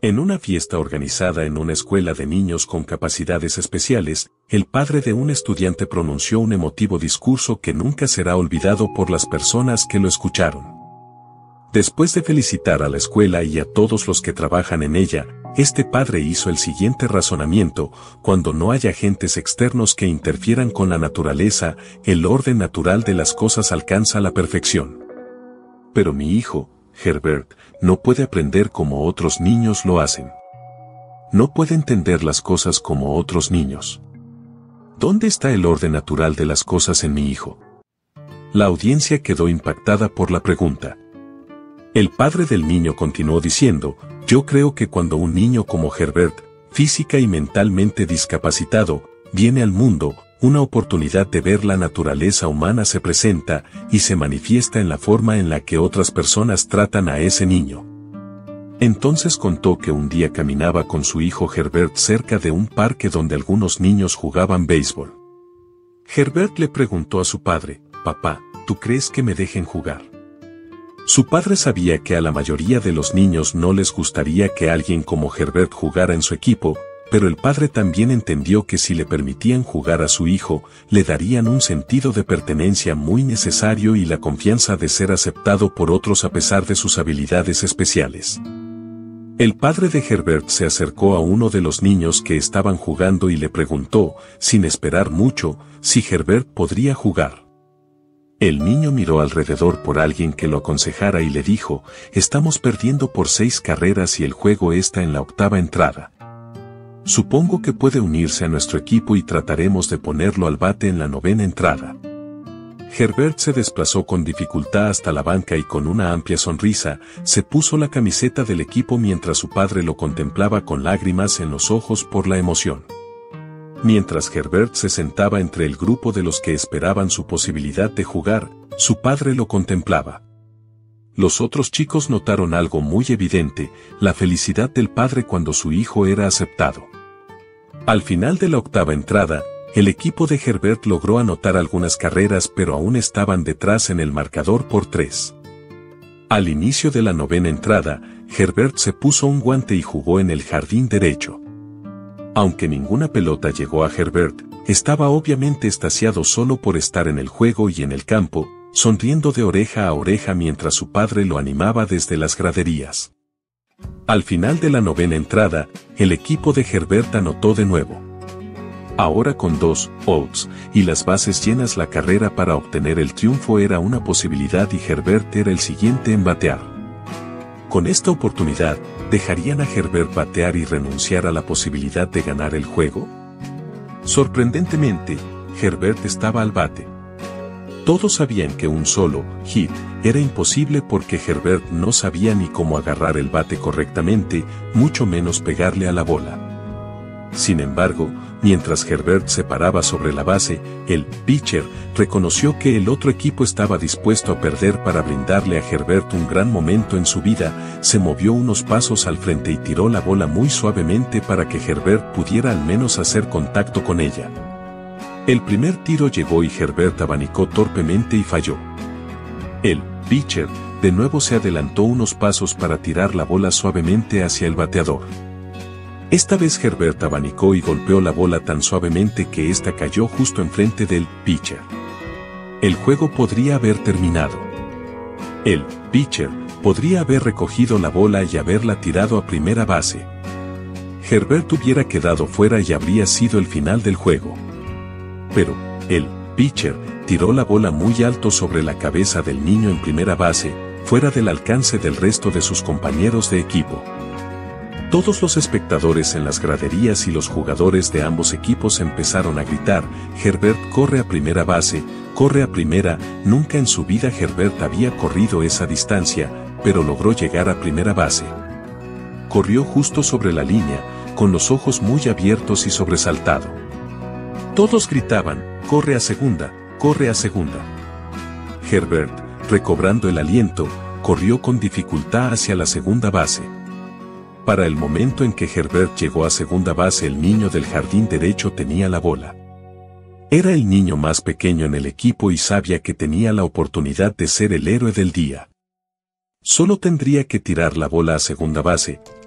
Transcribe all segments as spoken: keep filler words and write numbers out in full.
En una fiesta organizada en una escuela de niños con capacidades especiales, el padre de un estudiante pronunció un emotivo discurso que nunca será olvidado por las personas que lo escucharon. Después de felicitar a la escuela y a todos los que trabajan en ella, este padre hizo el siguiente razonamiento: cuando no haya agentes externos que interfieran con la naturaleza, el orden natural de las cosas alcanza la perfección. Pero mi hijo, Herbert, no puede aprender como otros niños lo hacen. No puede entender las cosas como otros niños. ¿Dónde está el orden natural de las cosas en mi hijo? La audiencia quedó impactada por la pregunta. El padre del niño continuó diciendo: yo creo que cuando un niño como Herbert, física y mentalmente discapacitado, viene al mundo, una oportunidad de ver la naturaleza humana se presenta y se manifiesta en la forma en la que otras personas tratan a ese niño. Entonces contó que un día caminaba con su hijo Herbert cerca de un parque donde algunos niños jugaban béisbol. Herbert le preguntó a su padre: papá, ¿tú crees que me dejen jugar? Su padre sabía que a la mayoría de los niños no les gustaría que alguien como Herbert jugara en su equipo, pero el padre también entendió que si le permitían jugar a su hijo, le darían un sentido de pertenencia muy necesario y la confianza de ser aceptado por otros a pesar de sus habilidades especiales. El padre de Herbert se acercó a uno de los niños que estaban jugando y le preguntó, sin esperar mucho, si Herbert podría jugar. El niño miró alrededor por alguien que lo aconsejara y le dijo: estamos perdiendo por seis carreras y el juego está en la octava entrada. Supongo que puede unirse a nuestro equipo y trataremos de ponerlo al bate en la novena entrada. Herbert se desplazó con dificultad hasta la banca y con una amplia sonrisa, se puso la camiseta del equipo mientras su padre lo contemplaba con lágrimas en los ojos por la emoción. Mientras Herbert se sentaba entre el grupo de los que esperaban su posibilidad de jugar, su padre lo contemplaba. Los otros chicos notaron algo muy evidente: la felicidad del padre cuando su hijo era aceptado. Al final de la octava entrada, el equipo de Herbert logró anotar algunas carreras, pero aún estaban detrás en el marcador por tres. Al inicio de la novena entrada, Herbert se puso un guante y jugó en el jardín derecho. Aunque ninguna pelota llegó a Herbert, estaba obviamente extasiado solo por estar en el juego y en el campo, sonriendo de oreja a oreja mientras su padre lo animaba desde las graderías. Al final de la novena entrada, el equipo de Herbert anotó de nuevo. Ahora con dos outs y las bases llenas, la carrera para obtener el triunfo era una posibilidad y Herbert era el siguiente en batear. Con esta oportunidad, ¿dejarían a Herbert batear y renunciar a la posibilidad de ganar el juego? Sorprendentemente, Herbert estaba al bate. Todos sabían que un solo hit era imposible porque Herbert no sabía ni cómo agarrar el bate correctamente, mucho menos pegarle a la bola. Sin embargo, mientras Herbert se paraba sobre la base, el pitcher reconoció que el otro equipo estaba dispuesto a perder para brindarle a Herbert un gran momento en su vida, se movió unos pasos al frente y tiró la bola muy suavemente para que Herbert pudiera al menos hacer contacto con ella. El primer tiro llegó y Herbert abanicó torpemente y falló. El pitcher de nuevo se adelantó unos pasos para tirar la bola suavemente hacia el bateador. Esta vez Herbert abanicó y golpeó la bola tan suavemente que ésta cayó justo enfrente del pitcher. El juego podría haber terminado. El pitcher podría haber recogido la bola y haberla tirado a primera base. Herbert hubiera quedado fuera y habría sido el final del juego. Pero, el pitcher tiró la bola muy alto sobre la cabeza del niño en primera base, fuera del alcance del resto de sus compañeros de equipo. Todos los espectadores en las graderías y los jugadores de ambos equipos empezaron a gritar: Herbert corre a primera base, corre a primera. Nunca en su vida Herbert había corrido esa distancia, pero logró llegar a primera base. Corrió justo sobre la línea, con los ojos muy abiertos y sobresaltado. Todos gritaban: corre a segunda, corre a segunda. Herbert, recobrando el aliento, corrió con dificultad hacia la segunda base. Para el momento en que Herbert llegó a segunda base, el niño del jardín derecho tenía la bola. Era el niño más pequeño en el equipo y sabía que tenía la oportunidad de ser el héroe del día. Solo tendría que tirar la bola a segunda base,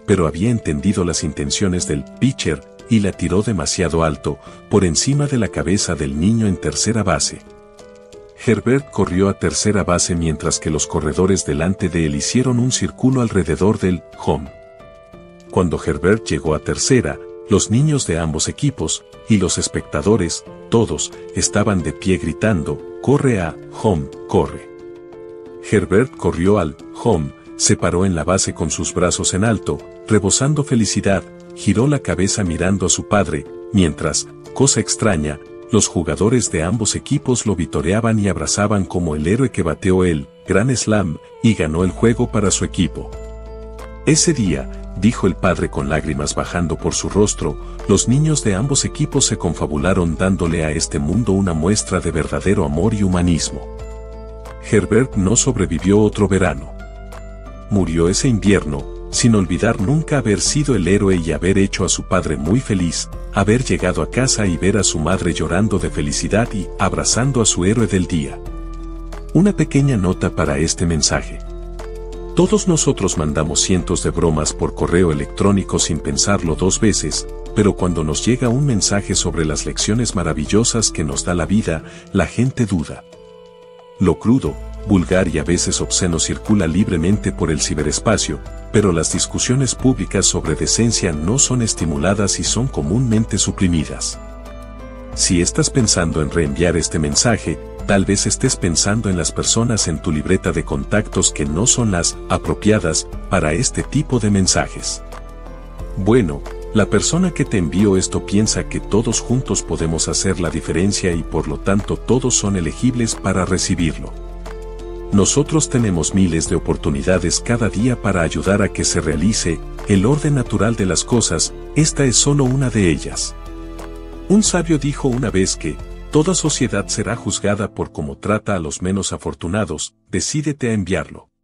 pero había entendido las intenciones del pitcher y la tiró demasiado alto, por encima de la cabeza del niño en tercera base. Herbert corrió a tercera base mientras que los corredores delante de él hicieron un círculo alrededor del home. Cuando Herbert llegó a tercera, los niños de ambos equipos, y los espectadores, todos, estaban de pie gritando, «¡Corre a home, corre!». Herbert corrió al home, se paró en la base con sus brazos en alto, rebosando felicidad, giró la cabeza mirando a su padre, mientras, cosa extraña, los jugadores de ambos equipos lo vitoreaban y abrazaban como el héroe que bateó el Grand Slam y ganó el juego para su equipo. Ese día, dijo el padre con lágrimas bajando por su rostro, los niños de ambos equipos se confabularon dándole a este mundo una muestra de verdadero amor y humanismo. Herbert no sobrevivió otro verano. Murió ese invierno, sin olvidar nunca haber sido el héroe y haber hecho a su padre muy feliz, haber llegado a casa y ver a su madre llorando de felicidad y abrazando a su héroe del día. Una pequeña nota para este mensaje. Todos nosotros mandamos cientos de bromas por correo electrónico sin pensarlo dos veces, pero cuando nos llega un mensaje sobre las lecciones maravillosas que nos da la vida, la gente duda. Lo crudo, vulgar y a veces obsceno circula libremente por el ciberespacio, pero las discusiones públicas sobre decencia no son estimuladas y son comúnmente suprimidas. Si estás pensando en reenviar este mensaje, tal vez estés pensando en las personas en tu libreta de contactos que no son las apropiadas para este tipo de mensajes. Bueno, la persona que te envió esto piensa que todos juntos podemos hacer la diferencia y por lo tanto todos son elegibles para recibirlo. Nosotros tenemos miles de oportunidades cada día para ayudar a que se realice el orden natural de las cosas, esta es solo una de ellas. Un sabio dijo una vez que, toda sociedad será juzgada por cómo trata a los menos afortunados, decídete a enviarlo.